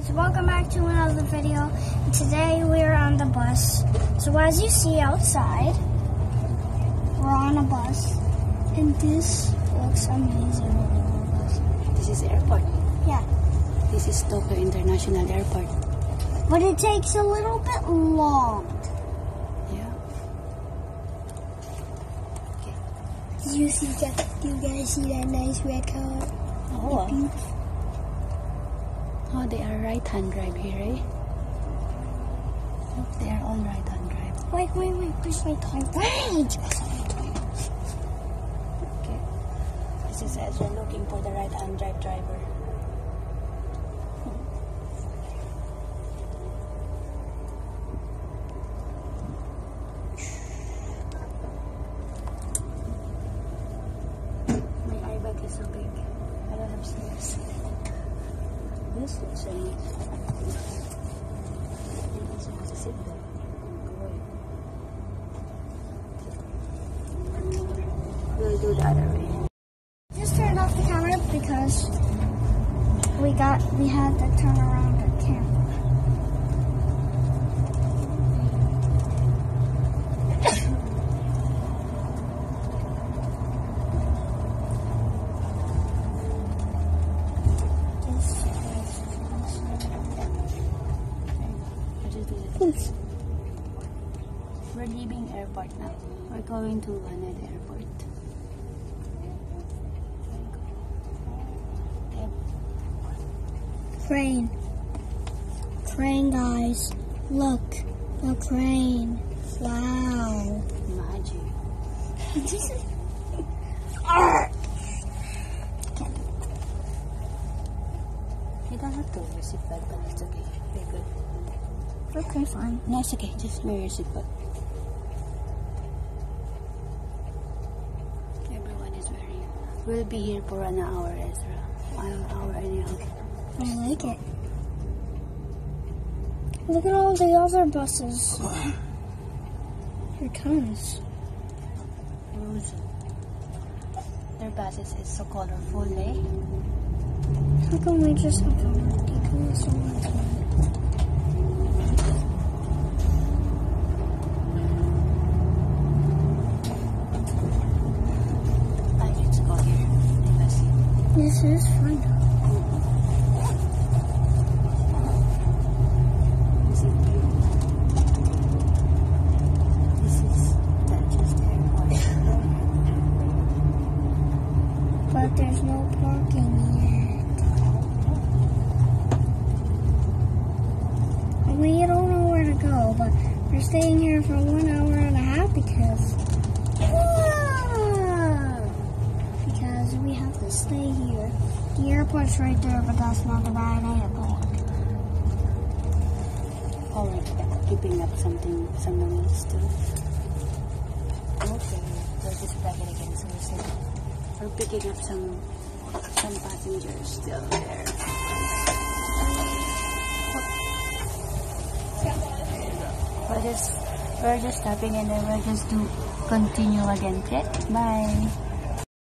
So welcome back to another video. Today we're on the bus. So as you see outside, we're on a bus, and this looks amazing when you're on a bus. This is airport. Yeah. This is Tokyo International Airport. But it takes a little bit long. Yeah. Okay. Do you guys see that nice red car? Oh. Oh, they are right-hand drive here, eh? Look, they are all right-hand drive. Wait, where's my toy? Wait! Okay. This is as we're looking for the right-hand drive driver. My eye bag is so big. I don't have sleeves. This looks so neat. We'll do the other way. Just turned off the camera because we had to turn around the camera. Thanks. We're leaving airport now. We're going to Haneda Airport. Train. Train, guys. Look. The train. Wow. Magic. You don't have to wear your seatbelt, but it's okay. Very good. Okay, fine. No, it's okay. Just wear your seatbelt. Everyone is wearing. We'll be here for an hour, Ezra. 1 hour and a half. I like it. Look at all the other buses. Here comes. Their buses is so colorful, eh? How come we just have to ridiculous ones? Let's go here. This is fun. This is Dutchess Airport. But there's no parking yet. We don't know where to go, but we're staying here for 1 hour and a half because we have to stay here. The airport's right there, but that's not the right airport. Oh, we're keeping up someone else too. Okay, we're just bragging again, so we're picking up some passengers still there. We're just stopping and then we'll just continue again. Okay, bye.